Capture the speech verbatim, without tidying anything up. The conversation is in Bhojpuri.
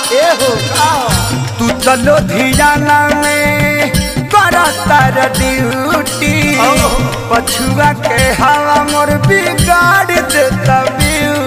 ए हो तू चलो धियाना में करतर ड्यूटी पछुआ के हवा मोर बिगाड़ देता ब्यूटी